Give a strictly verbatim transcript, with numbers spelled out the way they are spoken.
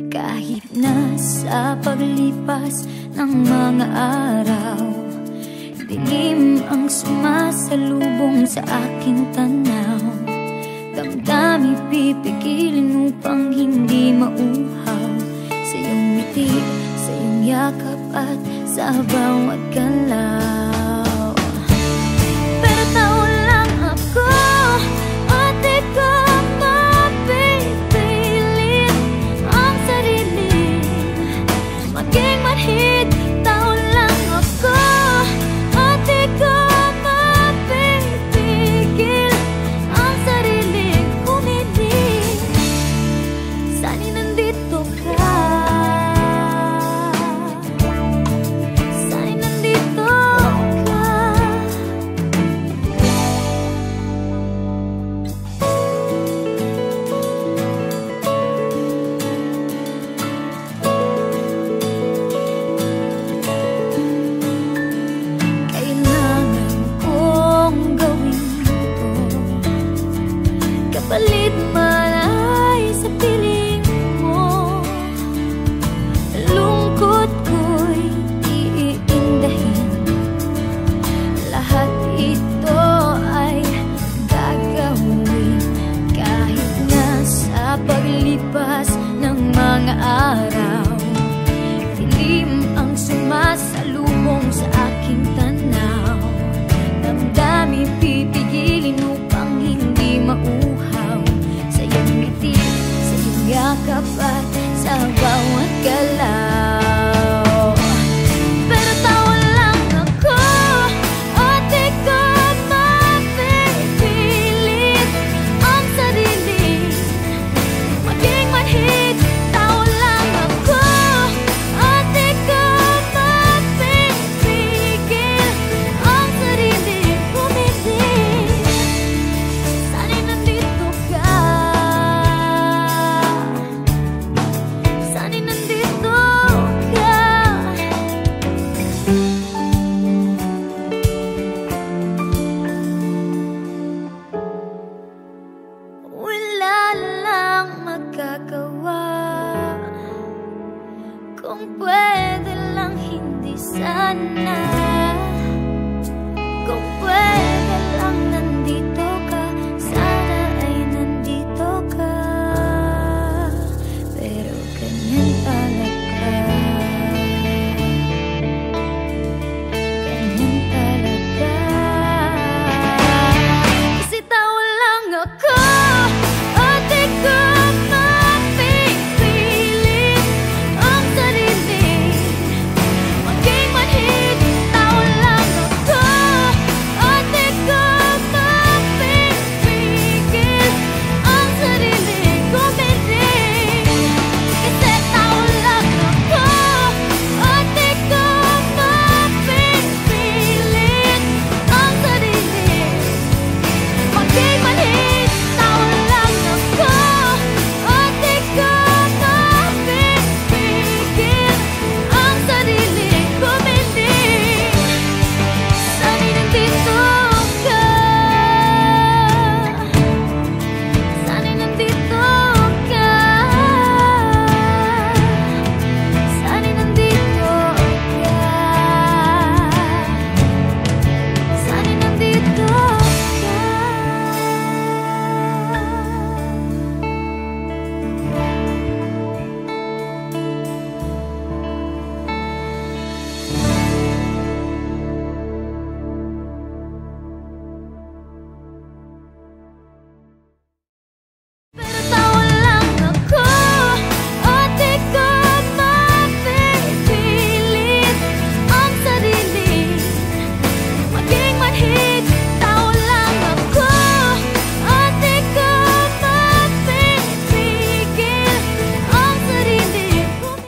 Kahit na sa paglipas ng mga araw, dilim ang sumasalubong sa aking tanaw. Damdami pipigilin upang hindi mauhaw sa iyong ngiti, sa iyong yakap at sa bawat galaw. Pero tao lang ako at di ko mapipilit ang sarili maging manhid. Tao lang ako at di ko mapipigil ang sarili kumilig. Sana'y nandito ka, sana'y nandito ka. Kailangan kong gawin ito, kapalit man ay sa piling mo. Lungkot ko'y iindahin, lahat ito ay gagawin. Kahit na sa paglipas ng mga araw, dilim ang sumasalubong sa aking tanaw. Damdami pipigilin upang hindi mauhaw sa iyong ngiti, sa iyong yakap at sa bawat galaw. Pero tao lang ako at di ko mapipilit ang sarili maging manhid. Tao lang ako at di ko mapipigil ang sarili kumilig. Sana'y nandito ka, sana'y nandito ka. Wala lang magagawa, kung pwede lang hindi sana, kung pwede lang nandito